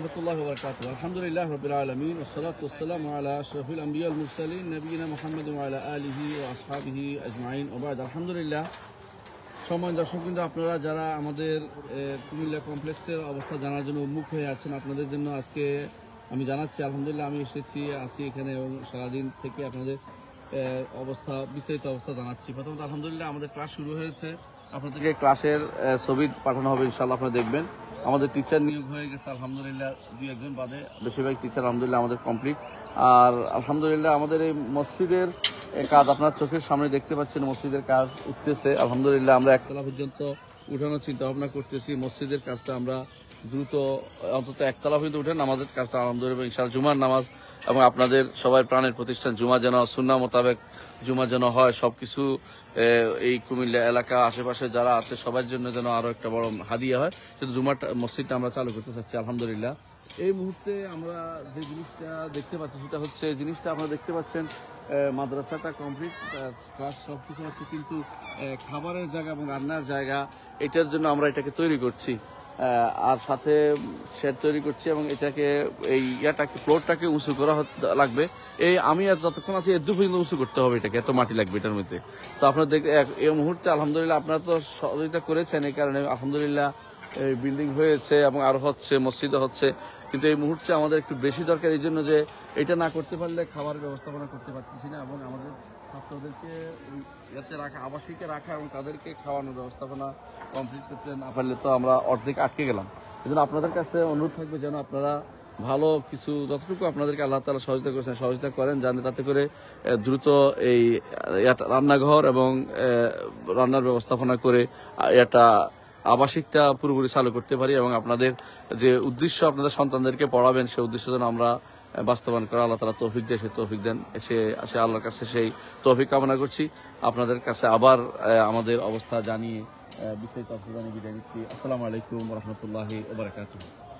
রহমতুল্লাহি ওয়া বারাকাতুহু। আলহামদুলিল্লাহ রাব্বিল আলামিন ওয়াস সালাতু ওয়াস সালামু আলা আশরাফিল আম্বিয়া ওয়াল মুরসালিন নবিয়িনা মুহাম্মাদিন ওয়া আলা আলিহি ওয়া আসহাবিহি আজমাইন ওয়া বা'দ। আলহামদুলিল্লাহ, সম্মানিত দর্শকবৃন্দ, আপনারা যারা আমাদের কুমিল্লা কমপ্লেক্সের অবস্থা জানার জন্য উন্মুখ হয়ে আছেন, আপনাদের জন্য আজকে আমি জানাচ্ছি আলহামদুলিল্লাহ আমি আসি এখানে এবং সারাদিন থেকে আপনাদের বিস্তারিত অবস্থা জানাচ্ছি। প্রথমত আলহামদুলিল্লাহ আমাদের ক্লাস শুরু হয়েছে, আপনাদেরকে ক্লাসের ছবি পাঠানো হবে ইনশাআল্লাহ, আপনারা দেখবেন। আমাদের টিচার নিয়োগ হয়ে গেছে আলহামদুলিল্লাহ, 2-1 বাদে বেশিরভাগ টিচার আলহামদুলিল্লাহ আমাদের কমপ্লিট। আর আলহামদুলিল্লাহ আমাদের এই মসজিদের কাজ আপনার চোখের সামনে দেখতে পাচ্ছেন, মসজিদের কাজ উঠতেছে আলহামদুলিল্লাহ। আমরা একতলা পর্যন্ত উঠানোর চিন্তা ভাবনা করতেছি। মসজিদের কাজটা আমরা দ্রুত অন্তত একতলা পর্যন্ত উঠে নামাজের কাজটা আলহামদুলিল্লাহ ইনশাআল্লাহ, জুমার নামাজ এবং আপনাদের সবাই প্রাণের প্রতিষ্ঠান জুমা যেন সুন্নাহ মোতাবেক জুমা যেন হয়, সবকিছু এই কুমিল্লা এলাকা আশেপাশে যারা আছে সবার জন্য যেন আরো একটা বড় হাদিয়া হয়, কিন্তু জুমাটা মসজিদটা আমরা চালু করতে চাচ্ছি আলহামদুলিল্লাহ। এই মুহূর্তে আমরা যে জিনিসটা দেখতে পাচ্ছি সেটা হচ্ছে, জিনিসটা আপনারা দেখতে পাচ্ছেন মাদ্রাসাটা কমপ্লিট, ক্লাস সব কিছু আছে, কিন্তু খাবারের জায়গা এবং রান্নার জায়গা এটার জন্য আমরা এটাকে তৈরি করছি, আর সাথে শেড তৈরি করছি এবং এটাকে এই ফ্লোরটাকে উঁচু করা লাগবে। আমি আর যতক্ষণ আছি এর 2 পর্যন্ত উঁচু করতে হবে, এটাকে এত মাটি লাগবে এটার মধ্যে। তো আপনারা এই মুহূর্তে আলহামদুলিল্লাহ আপনারা তো সহযোগিতা করেছেন, এই কারণে আলহামদুলিল্লাহ এই বিল্ডিং হয়েছে এবং আরো হচ্ছে, মসজিদও হচ্ছে, কিন্তু এই মুহূর্তে আমাদের একটু বেশি দরকার, এই জন্য যে এটা না করতে পারলে খাবারের ব্যবস্থাপনা করতে পারতেছি না এবং আমাদের ছাত্রদেরকে ইয়াতে রাখা, আবাসিকে রাখা এবং তাদেরকে খাওয়ানোর ব্যবস্থাপনা কমপ্লিট করতে না পারলে তো আমরা অর্ধেক আটকে গেলাম। এই জন্য আপনাদের কাছে অনুরোধ থাকবে যেন আপনারা ভালো কিছু, যতটুকু আপনাদেরকে আল্লাহ তাআলা সহযোগিতা করেছেন সহযোগিতা করেন, জানে তাতে করে দ্রুত এই রান্নাঘর এবং রান্নার ব্যবস্থাপনা করে এটা আবাসিকটা পুরোপুরি চালু করতে পারি এবং আপনাদের যে উদ্দেশ্য আপনাদের সন্তানদেরকে পড়াবেন সেই উদ্দেশ্য যেন আমরা বাস্তবায়ন করা আল্লাহ তাআলা তৌফিক দেয়, সেই তৌফিক দেন, সে আল্লাহর কাছে সেই তৌফিক কামনা করছি। আপনাদের কাছে আবার আমাদের অবস্থা জানিয়ে বিস্তারিত বিদায় নিচ্ছি। আসসালামু আলাইকুম ওয়া রাহমাতুল্লাহি ওয়া বারাকাতুহু।